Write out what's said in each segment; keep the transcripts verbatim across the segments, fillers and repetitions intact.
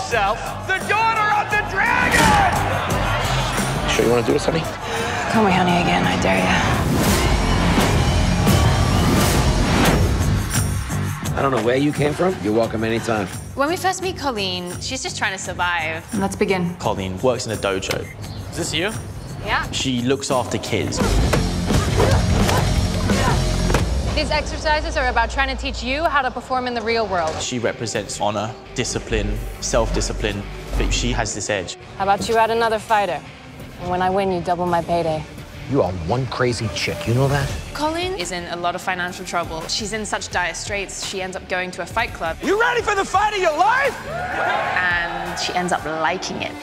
yourself the daughter of the dragon! Sure you want to do this, honey? Call me honey again, I dare you. I don't know where you came from. You're welcome anytime. When we first meet Colleen, she's just trying to survive. Let's begin. Colleen works in a dojo. Is this you? Yeah. She looks after kids. These exercises are about trying to teach you how to perform in the real world. She represents honor, discipline, self-discipline, but she has this edge. How about you add another fighter? And when I win, you double my payday. You are one crazy chick, you know that? Colleen is in a lot of financial trouble. She's in such dire straits, she ends up going to a fight club. You ready for the fight of your life? And she ends up liking it.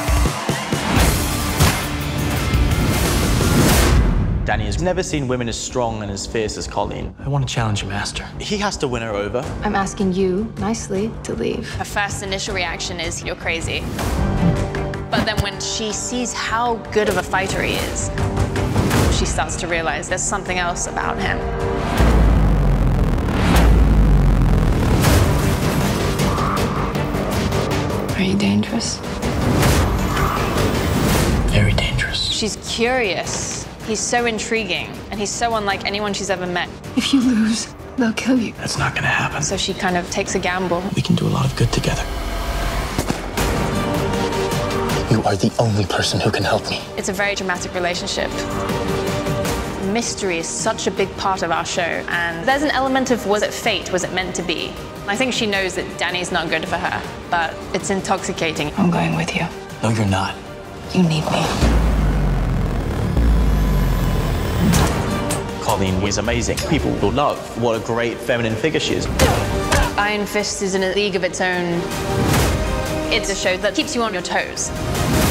Danny has never seen women as strong and as fierce as Colleen. I want to challenge you, Master. He has to win her over. I'm asking you, nicely, to leave. Her first initial reaction is, you're crazy. But then when she sees how good of a fighter he is, she starts to realize there's something else about him. Are you dangerous? Very dangerous. She's curious. He's so intriguing, and he's so unlike anyone she's ever met. If you lose, they'll kill you. That's not gonna happen. So she kind of takes a gamble. We can do a lot of good together. You are the only person who can help me. It's a very dramatic relationship. Mystery is such a big part of our show, and there's an element of, was it fate, was it meant to be? I think she knows that Danny's not good for her, but it's intoxicating. I'm going with you. No, you're not. You need me. Colleen is amazing. People will love what a great feminine figure she is. Iron Fist is in a league of its own. It's a show that keeps you on your toes.